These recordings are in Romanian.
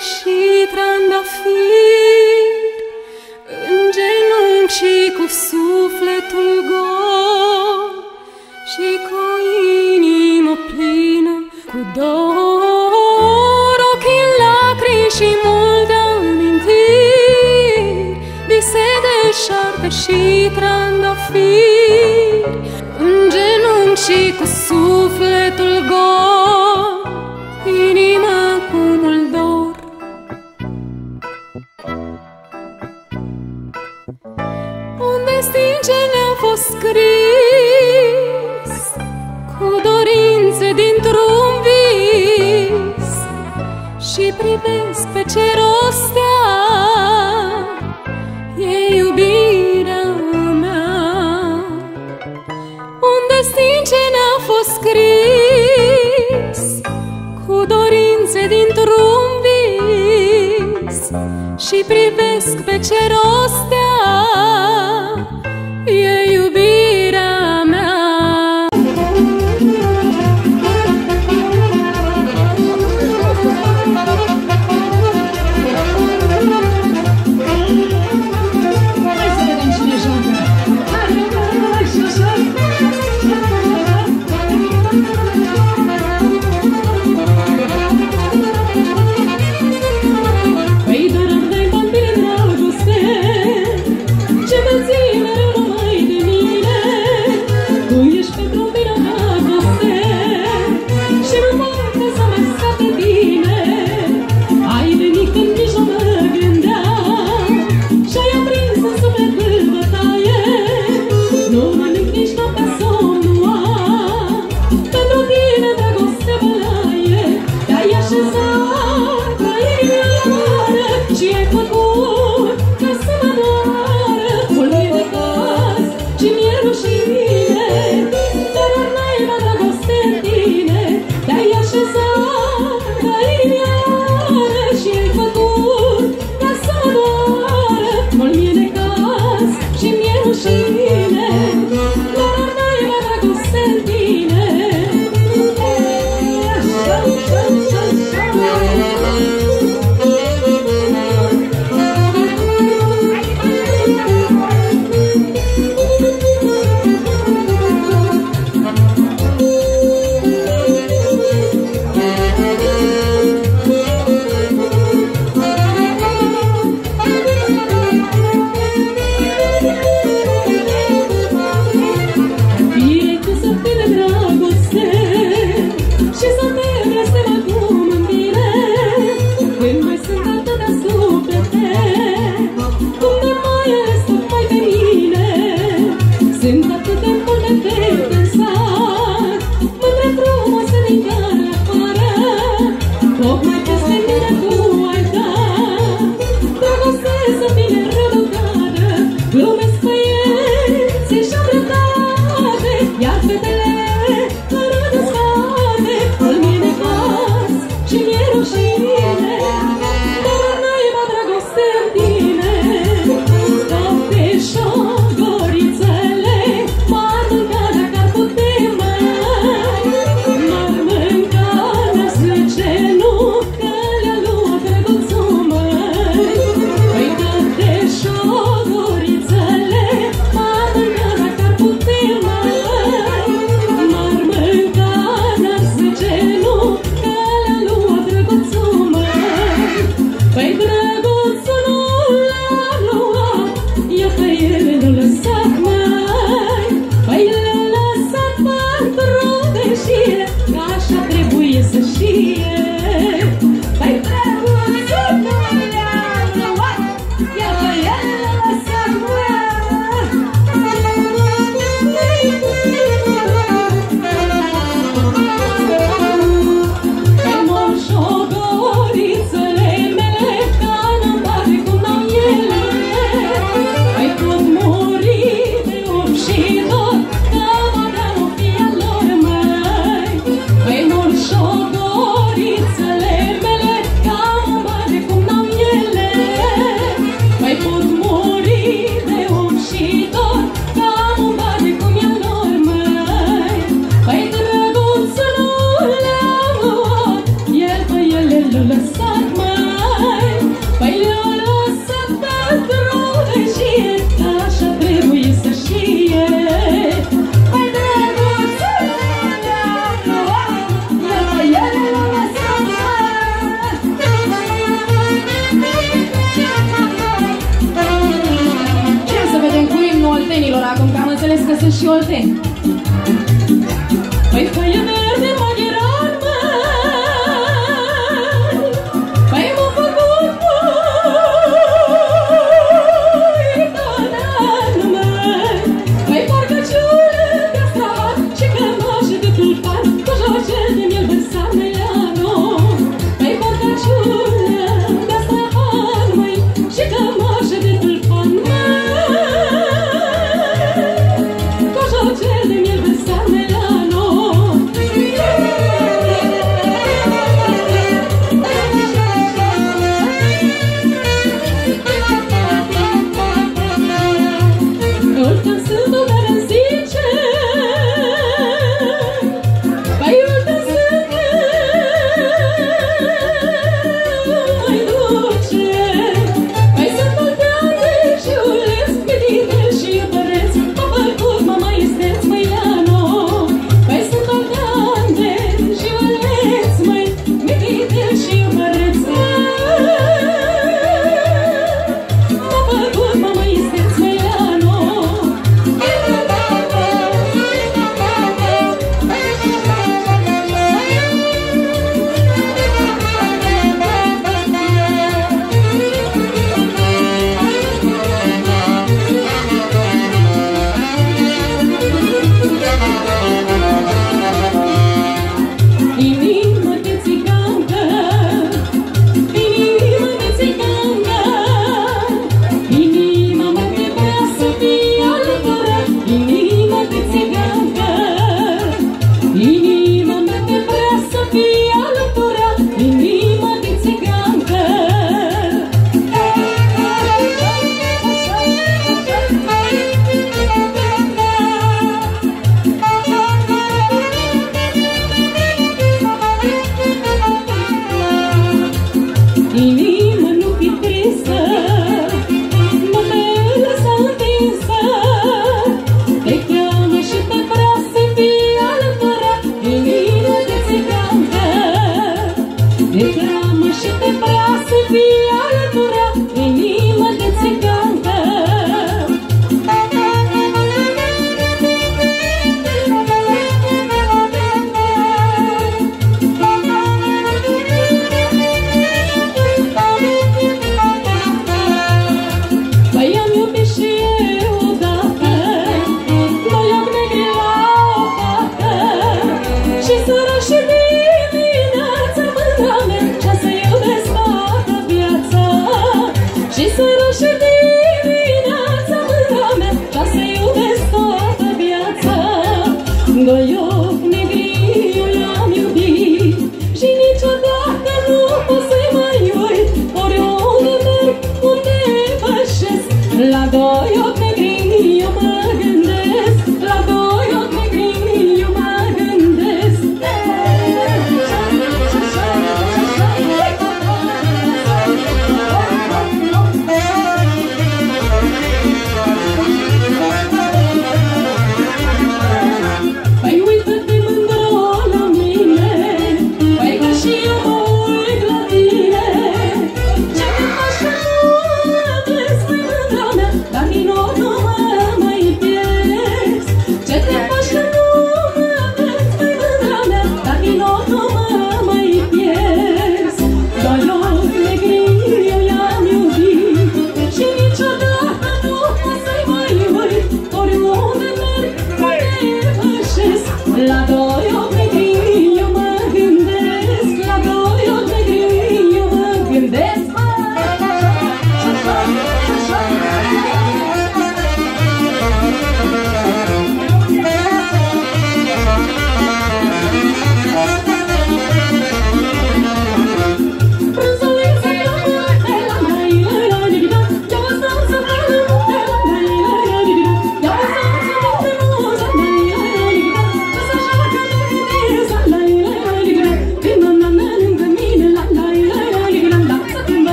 și trandafiri, în genunchi și cu sufletul gol, și cu o inimă plină cu dor, ochii în lacrimi și multe amintiri, vise de șarpe și trandafiri, în genunchi și cu sufletul gol, inima cu mult dor. Un destin ce ne-a fost scris, cu dorințe dintr-un vis, și privesc pe ce rostea e iubirea mea. Un destin ce ne-a fost scris, cu dorințe dintr-un vis, și privesc pe ce rostea e iubirea mea. Hai să vedem cine joacă. Păi doar îmi dai bani de dragoste, ce mă ții mereu numai de mine. Tu ești pentru mine dragoste și nu poate să mă scape bine. Ai venit când nici nu mă gândeam și-ai aprins în sufletul bătaie. Nu mănânc nici noaptea somn nu am, pentru tine dragoste bălaie. Te-ai așezat la inimioară și ai făcut ca să mă doară. Mult mi-e de caz și mi-e rușine, dar n-ai la dragoste în tine. Te-ai așezat la inimioară și ai făcut ca să mă doară. Mult mi-e de caz și mi-e rușine, dar n-ai la dragoste în tine. Așa, așa, așa, fie tu să fii de dragoste și să te blestem acum în mine. că sunt și olteni. Păi foaie verde maghiran, măi, păi m-a făcut uitonat, măi, păi parcă ciulă de stat și cămașă de tulpan, cu jocel de miel vărsat Meleano. Păi parcă ciulă de stat, măi, și cămașă de tulpan, măi, cu jocel de miel vărsat Meleano. Ultim sunt o dar îmi zice, păi ultim sunt mai duce, păi sunt olteane și uleț, meditel și iubăreț, m-a făcut mama isteț, Măileano. Păi sunt olteane și uleț, măi, meditel și iubăreț, m-a făcut mama isteț, Măileano. Inima de țigancă, inima de țigancă, inima mea te vrea să fie alătură. Inima de țigancă, inima mea te vrea să fie alătură. Inima de țigancă. Inima nu fi tristă, nu te lăsa întinsă, te cheamă și te vrea să fii alătură. Inima de țigancă, te cheamă și te vrea să fii alătură. Inima de țigancă. Păi am iubit și eu odată, doi ochi negri la o fată, și sără și dimineața mândra mea, ce să iubesc toată viața. Și sără și dimineața mândra mea, ce să iubesc toată viața. Doi ochi negri eu i-am iubit și niciodată nu pot să-i mai uit. Oriunde merg, unde pășesc, la doi ochi negri eu mă gândesc. La doi ochi negri eu mă gândesc. Păi uită-te mândră la mine, păi că și eu mă uit la tine. Ce-mi faci că nu mă vezi, măi, mândra mea, dar din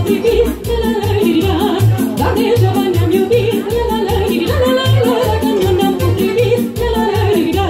privit, la la la la, dar degeaba ne-am iubit, la la la la la la, că nu ne-am potrivit, la la la la.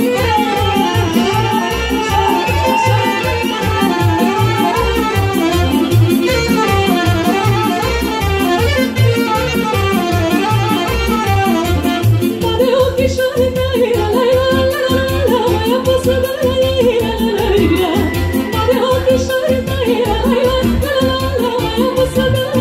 Poate ochișorii tăi, la la la la la, mai apasă la la la la la. Poate ochișorii tăi, la la la la la, mai apasă la la la la.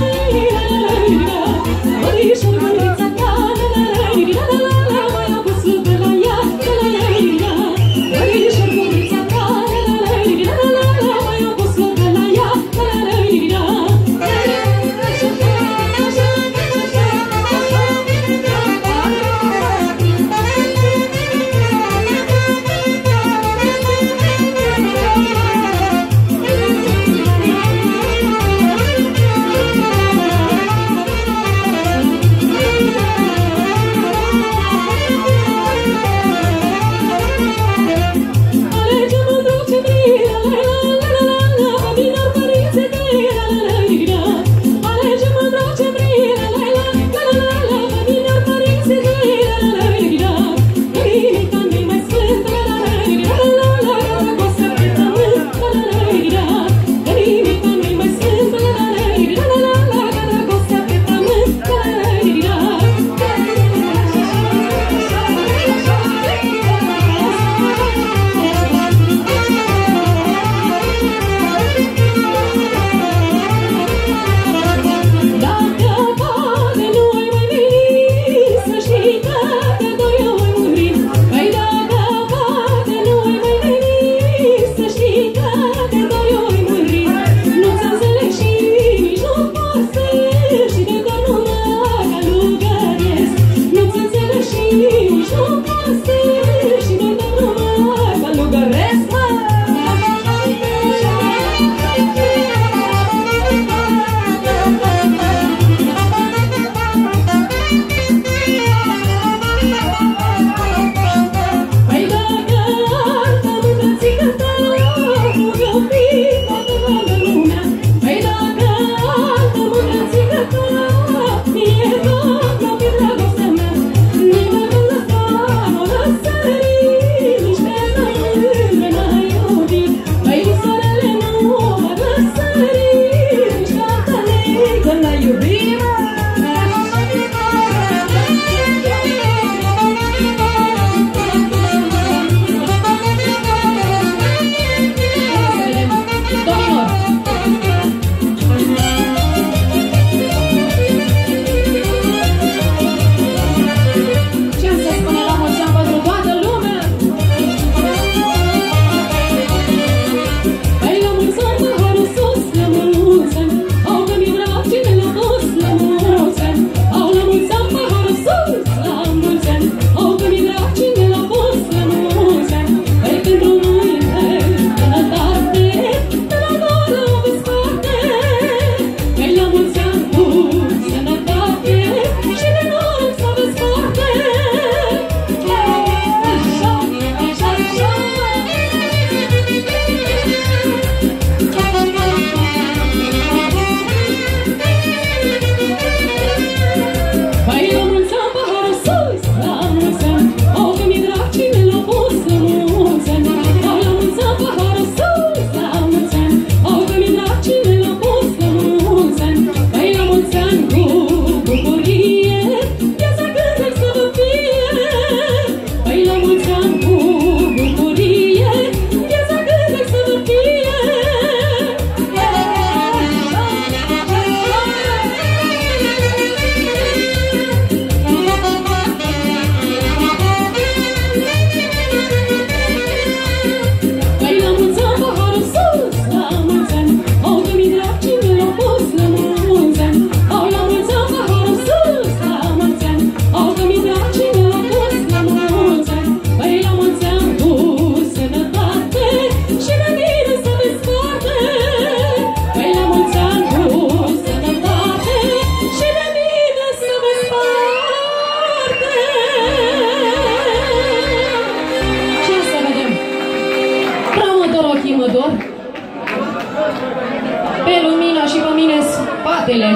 fratele.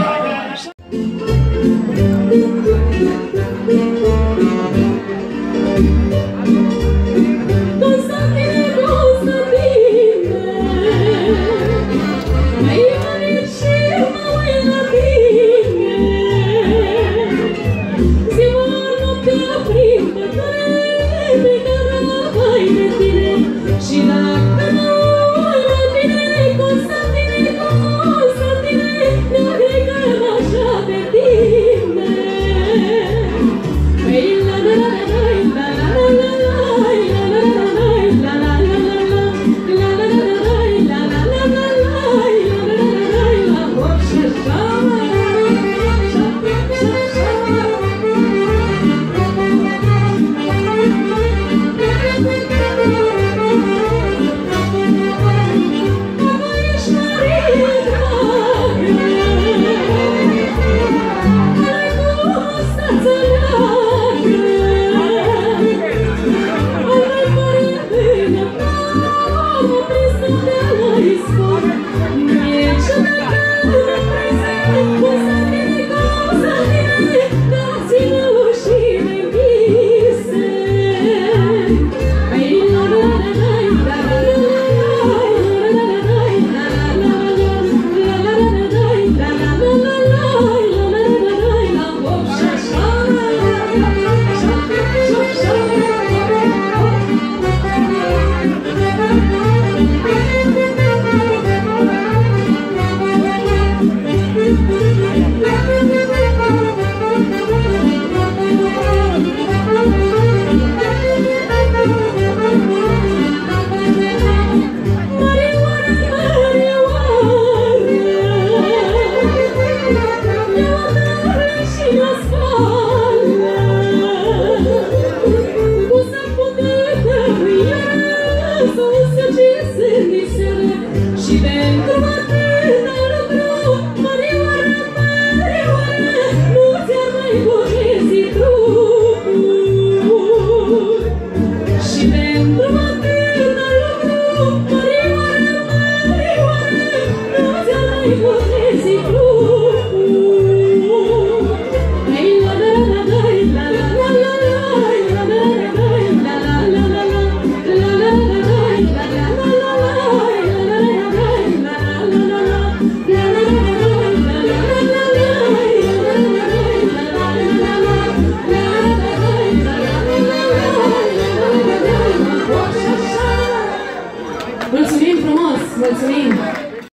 Mulțumim frumos! Mulțumim!